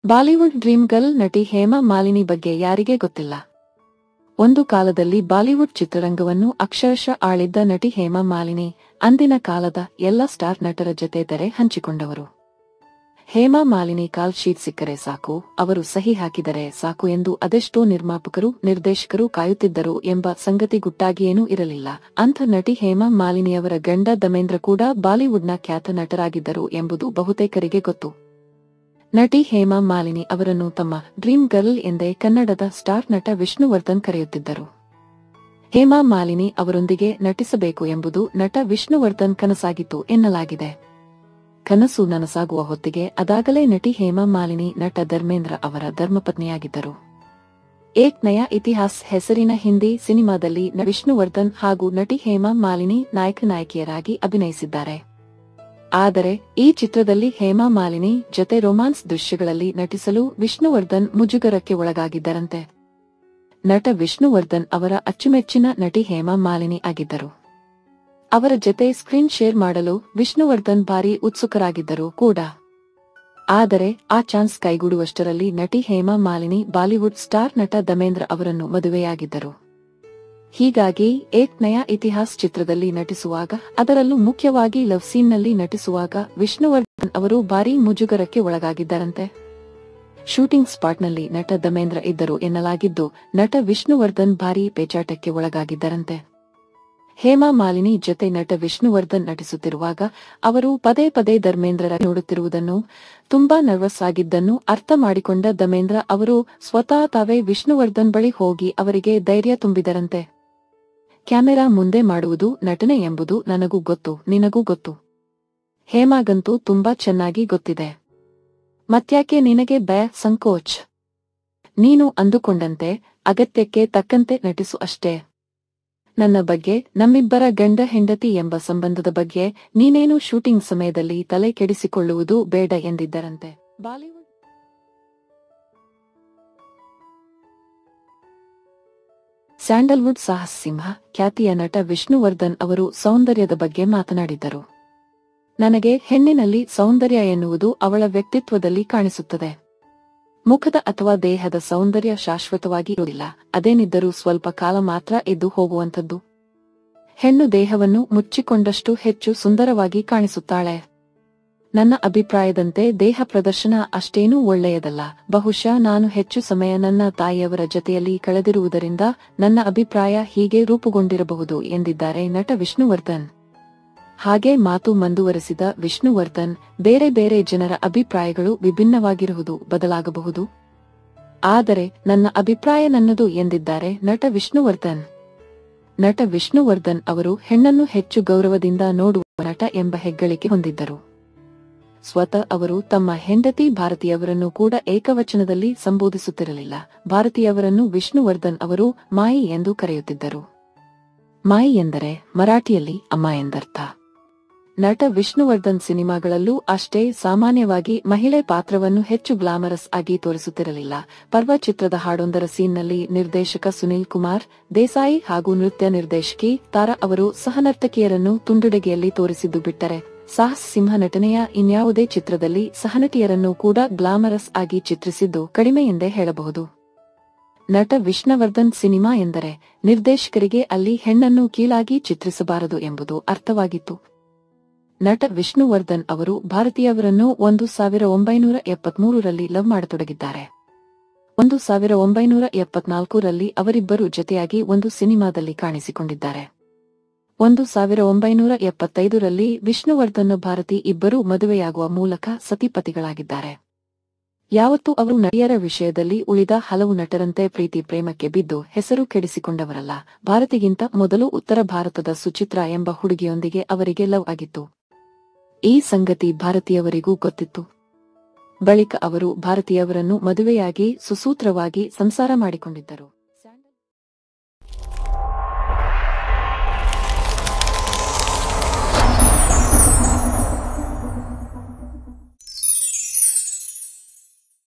Bollywood dream girl ನಟಿ ಹೇಮಾ ಮಾಲಿನಿ ಬಗ್ಗೆ ಯಾರಿಗೆ ಗೊತ್ತಿಲ್ಲ. ಒಂದು ಕಾಲದಲ್ಲಿ ಬಾಲಿವುಡ್ ಚಿತ್ರರಂಗವನ್ನು ಅಕ್ಷರಶಃ ಆಳಿದ್ದ ನಟಿ ಹೇಮಾ ಮಾಲಿನಿ ಅಂದಿನ ಕಾಲದ ಎಲ್ಲ ಸ್ಟಾರ್ ನಟರ ಜತೆ ತೆರೆ ಹಂಚಿಕೊಂಡವರು. ಹೇಮಾ ಮಾಲಿನಿ ಕಾಲ್ ಶೀಟ್ ಸಿಕ್ಕರೆ ಸಾಕು, ಅವರು ಸಹಿ ಹಾಕಿದರೆ ಸಾಕು ಎಂದು ಅದೆಷ್ಟೋ ನಿರ್ಮಾಪಕರು, ನಿರ್ದೇಶಕರು ಕಾಯುತ್ತಿದ್ದರು ಎಂಬ ಸಂಗತಿ ಗುಟ್ಟಾಗಿಯೇನೂ ಇರಲಿಲ್ಲ. ಅಂಥ ನಟಿ ಹೇಮಾ ಮಾಲಿನಿಯವರ ಗಂಡ ಧಮೇಂದ್ರ ಕೂಡ ಬಾಲಿವುಡ್ನ ಖ್ಯಾತ ನಟರಾಗಿದ್ದರು ಎಂಬುದು ಬಹುತೇಕರಿಗೆ ಗೊತ್ತು. ನಟಿ ಹೇಮಾ ಮಾಲಿನಿ ಅವರನ್ನು ತಮ್ಮ ಡ್ರೀಮ್ ಗರ್ಲ್ ಎಂದೇ ಕನ್ನಡದ ಸ್ಟಾರ್ ನಟ ವಿಷ್ಣುವರ್ಧನ್ ಕರೆಯುತ್ತಿದ್ದರು. ಹೇಮಾ ಮಾಲಿನಿ ಅವರೊಂದಿಗೆ ನಟಿಸಬೇಕು ಎಂಬುದು ನಟ ವಿಷ್ಣುವರ್ಧನ್ ಕನಸಾಗಿತ್ತು ಎನ್ನಲಾಗಿದೆ. ಕನಸು ನನಸಾಗುವ ಹೊತ್ತಿಗೆ ಅದಾಗಲೇ ನಟಿ ಹೇಮಾ ಮಾಲಿನಿ ನಟ ಧರ್ಮೇಂದ್ರ ಅವರ ಧರ್ಮಪತ್ನಿಯಾಗಿದ್ದರು. ಏಕ್ ನಯಾ ಇತಿಹಾಸ್ ಹೆಸರಿನ ಹಿಂದಿ ಸಿನಿಮಾದಲ್ಲಿ ವಿಷ್ಣುವರ್ಧನ್ ಹಾಗೂ ನಟಿ ಹೇಮಾ ಮಾಲಿನಿ ನಾಯಕ-ನಾಯಕಿಯರಾಗಿ ಅಭಿನಯಿಸಿದ್ದಾರೆ. ಆದರೆ ಈ ಚಿತ್ರದಲ್ಲಿ ಹೇಮಾ ಮಾಲಿನಿ ಜತೆ ರೊಮ್ಯಾನ್ಸ್ ದೃಶ್ಯಗಳಲ್ಲಿ ನಟಿಸಲು ವಿಷ್ಣುವರ್ಧನ್ ಮುಜುಗರಕ್ಕೆ ಒಳಗಾಗಿದ್ದರಂತೆ. ನಟ ವಿಷ್ಣುವರ್ಧನ್ ಅವರ ಅಚ್ಚುಮೆಚ್ಚಿನ ನಟಿ ಹೇಮಾ ಮಾಲಿನಿ ಆಗಿದ್ದರು. ಅವರ ಜತೆ ಸ್ಕ್ರೀನ್ ಶೇರ್ ಮಾಡಲು ವಿಷ್ಣುವರ್ಧನ್ ಭಾರಿ ಉತ್ಸುಕರಾಗಿದ್ದರು ಕೂಡ. ಆದರೆ ಆ ಚಾನ್ಸ್ ಕೈಗೂಡುವಷ್ಟರಲ್ಲಿ ನಟಿ ಹೇಮಾ ಮಾಲಿನಿ ಬಾಲಿವುಡ್ ಸ್ಟಾರ್ ನಟ ಧಮೇಂದ್ರ ಅವರನ್ನು ಮದುವೆಯಾಗಿದ್ದರು. ಹೀಗಾಗಿ ಏಕ್ ನಯಾ ಇತಿಹಾಸ್ ಚಿತ್ರದಲ್ಲಿ ನಟಿಸುವಾಗ, ಅದರಲ್ಲೂ ಮುಖ್ಯವಾಗಿ ಲವ್ ಸೀನ್ನಲ್ಲಿ ನಟಿಸುವಾಗ ವಿಷ್ಣುವರ್ಧನ್ ಅವರು ಭಾರೀ ಮುಜುಗರಕ್ಕೆ ಒಳಗಾಗಿದ್ದರಂತೆ. ಶೂಟಿಂಗ್ ಸ್ಪಾಟ್ನಲ್ಲಿ ನಟ ಧಮೇಂದ್ರ ಇದ್ದರು ಎನ್ನಲಾಗಿದ್ದು, ನಟ ವಿಷ್ಣುವರ್ಧನ್ ಭಾರೀ ಪೇಚಾಟಕ್ಕೆ ಒಳಗಾಗಿದ್ದರಂತೆ. ಹೇಮಾ ಮಾಲಿನಿ ಜತೆ ನಟ ವಿಷ್ಣುವರ್ಧನ್ ನಟಿಸುತ್ತಿರುವಾಗ ಅವರು ಪದೇ ಪದೇ ಧರ್ಮೇಂದ್ರರ ನೋಡುತ್ತಿರುವುದನ್ನು, ತುಂಬಾ ನರ್ವಸ್ ಆಗಿದ್ದನ್ನು ಅರ್ಥ ಮಾಡಿಕೊಂಡ ಧಮೇಂದ್ರ ಅವರು ಸ್ವತಃ ತಾವೇ ವಿಷ್ಣುವರ್ಧನ್ ಬಳಿ ಹೋಗಿ ಅವರಿಗೆ ಧೈರ್ಯ ತುಂಬಿದರಂತೆ. ಕ್ಯಾಮೆರಾ ಮುಂದೆ ಮಾಡುವುದು ನಟನೆ ಎಂಬುದು ನನಗೂ ಗೊತ್ತು, ನಿನಗೂ ಗೊತ್ತು. ಹೇಮಾಗಂತೂ ತುಂಬಾ ಚೆನ್ನಾಗಿ ಗೊತ್ತಿದೆ. ಮತ್ಯಾಕೆ ನಿನಗೆ ಸಂಕೋಚ್? ನೀನು ಅಂದುಕೊಂಡಂತೆ ಅಗತ್ಯಕ್ಕೆ ತಕ್ಕಂತೆ ನಟಿಸು ಅಷ್ಟೇ. ನನ್ನ ಬಗ್ಗೆ, ನಮ್ಮಿಬ್ಬರ ಗಂಡ ಹೆಂಡತಿ ಎಂಬ ಸಂಬಂಧದ ಬಗ್ಗೆ ನೀನೇನು ಶೂಟಿಂಗ್ ಸಮಯದಲ್ಲಿ ತಲೆ ಕೆಡಿಸಿಕೊಳ್ಳುವುದು ಬೇಡ ಎಂದಿದ್ದರಂತೆ. ಬಾಲಿವುಡ್ ಸ್ಯಾಂಡಲ್ವುಡ್ ಸಾಹಸ ಖ್ಯಾತಿಯ ನಟ ವಿಷ್ಣುವರ್ಧನ್ ಅವರು ಸೌಂದರ್ಯದ ಬಗ್ಗೆ ಮಾತನಾಡಿದ್ದರು. ನನಗೆ ಹೆಣ್ಣಿನಲ್ಲಿ ಸೌಂದರ್ಯ ಎನ್ನುವುದು ಅವಳ ವ್ಯಕ್ತಿತ್ವದಲ್ಲಿ ಕಾಣಿಸುತ್ತದೆ. ಮುಖದ ಅಥವಾ ದೇಹದ ಸೌಂದರ್ಯ ಶಾಶ್ವತವಾಗಿ ಇರುವುದಿಲ್ಲ, ಅದೇನಿದ್ದರೂ ಸ್ವಲ್ಪ ಕಾಲ ಮಾತ್ರ ಎದ್ದು ಹೋಗುವಂಥದ್ದು. ಹೆಣ್ಣು ದೇಹವನ್ನು ಮುಚ್ಚಿಕೊಂಡಷ್ಟು ಹೆಚ್ಚು ಸುಂದರವಾಗಿ ಕಾಣಿಸುತ್ತಾಳೆ. ನನ್ನ ಅಭಿಪ್ರಾಯದಂತೆ ದೇಹ ಪ್ರದರ್ಶನ ಅಷ್ಟೇನೂ ಒಳ್ಳೆಯದಲ್ಲ. ಬಹುಶಃ ನಾನು ಹೆಚ್ಚು ಸಮಯ ನನ್ನ ತಾಯಿಯವರ ಜತೆಯಲ್ಲಿ ಕಳೆದಿರುವುದರಿಂದ ನನ್ನ ಅಭಿಪ್ರಾಯ ಹೀಗೆ ರೂಪುಗೊಂಡಿರಬಹುದು ಎಂದಿದ್ದಾರೆ ನಟ ವಿಷ್ಣುವರ್ಧನ್. ಹಾಗೆ ಮಾತು ಮುಂದುವರೆಸಿದ ವಿಷ್ಣುವರ್ಧನ್, ಬೇರೆ ಬೇರೆ ಜನರ ಅಭಿಪ್ರಾಯಗಳು ವಿಭಿನ್ನವಾಗಿರುವುದು, ಬದಲಾಗಬಹುದು. ಆದರೆ ನನ್ನ ಅಭಿಪ್ರಾಯ ನನ್ನದು ಎಂದಿದ್ದಾರೆ ನಟ ವಿಷ್ಣುವರ್ಧನ್. ನಟ ವಿಷ್ಣುವರ್ಧನ್ ಅವರು ಹೆಣ್ಣನ್ನು ಹೆಚ್ಚು ಗೌರವದಿಂದ ನೋಡುವ ನಟ ಎಂಬ ಹೆಗ್ಗಳಿಕೆ ಹೊಂದಿದ್ದರು. ಸ್ವತಃ ಅವರು ತಮ್ಮ ಹೆಂಡತಿ ಭಾರತಿಯವರನ್ನು ಕೂಡ ಏಕವಚನದಲ್ಲಿ ಸಂಬೋಧಿಸುತ್ತಿರಲಿಲ್ಲ. ಭಾರತಿಯವರನ್ನು ವಿಷ್ಣುವರ್ಧನ್ ಅವರು ಮಾಯಿ ಎಂದು ಕರೆಯುತ್ತಿದ್ದರು. ಮಾಯಿ ಎಂದರೆ ಮರಾಠಿಯಲ್ಲಿ ಅಮ್ಮ ಎಂದರ್ಥ. ನಟ ವಿಷ್ಣುವರ್ಧನ್ ಸಿನಿಮಾಗಳಲ್ಲೂ ಅಷ್ಟೇ ಸಾಮಾನ್ಯವಾಗಿ ಮಹಿಳೆ ಪಾತ್ರವನ್ನು ಹೆಚ್ಚು ಗ್ಲಾಮರಸ್ ಆಗಿ ತೋರಿಸುತ್ತಿರಲಿಲ್ಲ. ಪರ್ವ ಚಿತ್ರದ ಹಾಡೊಂದರ ಸೀನ್ನಲ್ಲಿ ನಿರ್ದೇಶಕ ಸುನೀಲ್ ಕುಮಾರ್ ದೇಸಾಯಿ ಹಾಗೂ ನೃತ್ಯ ನಿರ್ದೇಶಕಿ ತಾರಾ ಅವರು ಸಹನರ್ತಕಿಯರನ್ನು ತುಂಡುಡೆಗೆಯಲ್ಲಿ ತೋರಿಸಿದ್ದು ಬಿಟ್ಟರೆ, ಸಾಹಸ ಸಿಂಹ ನಟನೆಯ ಇನ್ಯಾವುದೇ ಚಿತ್ರದಲ್ಲಿ ಸಹನಟಿಯರನ್ನು ಕೂಡ ಗ್ಲಾಮರಸ್ ಆಗಿ ಚಿತ್ರಿಸಿದ್ದು ಕಡಿಮೆ ಎಂದೇ ಹೇಳಬಹುದು. ನಟ ವಿಷ್ಣುವರ್ಧನ್ ಸಿನಿಮಾ ಎಂದರೆ ನಿರ್ದೇಶಕರಿಗೆ ಅಲ್ಲಿ ಹೆಣ್ಣನ್ನು ಕೀಳಾಗಿ ಚಿತ್ರಿಸಬಾರದು ಎಂಬುದು ಅರ್ಥವಾಗಿತ್ತು. ನಟ ವಿಷ್ಣುವರ್ಧನ್ ಅವರು ಭಾರತಿಯವರನ್ನು 1973ರಲ್ಲಿ ಲವ್ ಮಾಡತೊಡಗಿದ್ದಾರೆ. 1974ರಲ್ಲಿ ಅವರಿಬ್ಬರು ಜತೆಯಾಗಿ ಒಂದು ಸಿನಿಮಾದಲ್ಲಿ ಕಾಣಿಸಿಕೊಂಡಿದ್ದಾರೆ. 1975ರಲ್ಲಿ ವಿಷ್ಣುವರ್ಧನ್ ಭಾರತಿ ಇಬ್ಬರೂ ಮದುವೆಯಾಗುವ ಮೂಲಕ ಸತಿಪತಿಗಳಾಗಿದ್ದಾರೆ. ಯಾವತ್ತೂ ಅವರು ನಟಿಯರ ವಿಷಯದಲ್ಲಿ ಉಳಿದ ಹಲವು ನಟರಂತೆ ಪ್ರೀತಿ ಪ್ರೇಮಕ್ಕೆ ಬಿದ್ದು ಹೆಸರು ಕೆಡಿಸಿಕೊಂಡವರಲ್ಲ. ಭಾರತಿಗಿಂತ ಮೊದಲು ಉತ್ತರ ಭಾರತದ ಸುಚಿತ್ರಾ ಎಂಬ ಹುಡುಗಿಯೊಂದಿಗೆ ಅವರಿಗೆ ಲವ್ ಆಗಿತ್ತು. ಈ ಸಂಗತಿ ಭಾರತಿಯವರಿಗೂ ಗೊತ್ತಿತ್ತು. ಬಳಿಕ ಅವರು ಭಾರತಿಯವರನ್ನು ಮದುವೆಯಾಗಿ ಸುಸೂತ್ರವಾಗಿ ಸಂಸಾರ ಮಾಡಿಕೊಂಡಿದ್ದರು.